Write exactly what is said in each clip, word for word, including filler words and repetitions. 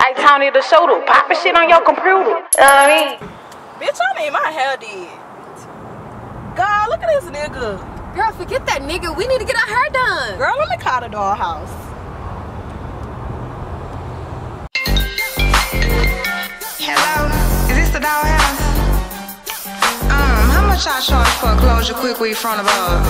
I Tony the shooter, popping shit on your computer. You know what I mean? Bitch, I need my hair did. God, look at this nigga. Girl, forget that nigga. We need to get our hair done. Girl, let me call the dollhouse. Hello, is this the dollhouse? Um, how much I charge for a closure quick weave front of above?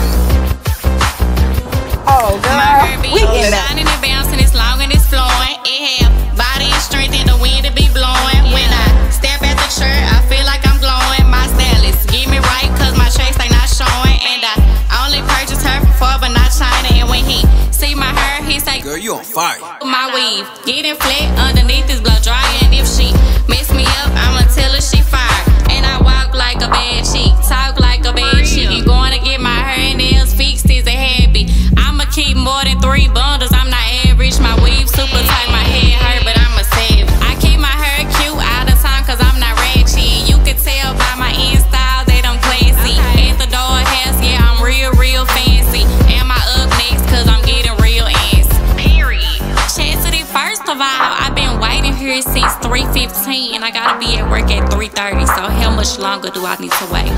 Oh, girl, we in it. Shining and bouncing, it's long and it's flowing. It have body and strength and the wind to be blowing. When I step at the shirt, I feel like I'm glowing. My stylist get me right, cause my trace they not showing. And I only purchased her for but not China. And when he see my hair, he say, girl, you on fire. My weave getting flat underneath this blow dry. And if she mess me up, I'ma tell her she fired. And I walk like a bad chick, talk like a bad chick. You going to get my hair and nails fixed is a habit. I'ma keep more than three bundles, I'm not average. My weave super tight, my head hurt, but I'm a savage. I keep my hair cute all the time, cause I'm not ratchet. You can tell by my in style that I'm classy. At the dollhouse, yeah, I'm real, real fancy. Am I up next, cause I'm getting real antsy. Period. Chastity, first of all, I've been waiting here since three fifteen. And I gotta be at work at three thirty, so how much longer do I need to wait?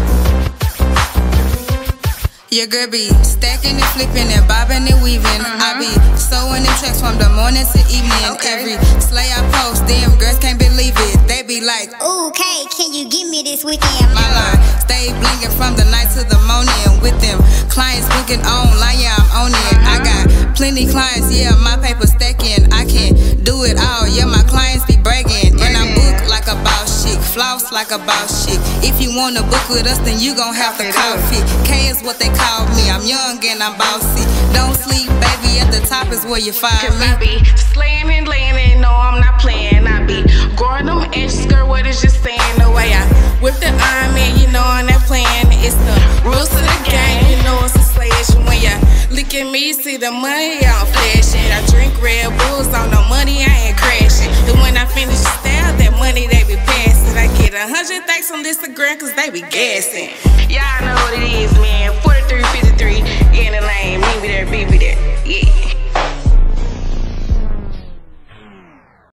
Your girl be stacking and flipping and bobbing and weaving. Uh-huh. I be sewing them tracks from the morning to evening. Okay. Every slay I post, them girls can't believe it. They be like, ooh, Kay, can you give me this weekend? My line stay blinking from the night to the morning. With them clients booking on, like yeah, I'm on it. I got plenty clients, yeah, my paper stacking. I can do it all, yeah, my clients be bragging. And I'm booked like a boss chick, floss like a boss chick. If you wanna book with us, then you gon' have to call fit. K is what they call me, I'm young and I'm bossy. Don't sleep, baby, at the top is where you find Cause me. I be slaying and laying and no, I'm not playing. I be growing them edges, skirt, what is just saying the way I whip the arm and you know I'm not playing. It's the rules of the game, you know it's a slash. When ya look at me, see the money, I'm flashing. I drink Red Bulls, on no money, I ain't crashing. And when I finish the style, that money they be passing. I get a hundred thanks on Instagram cause they be gassing. Y'all know what it is.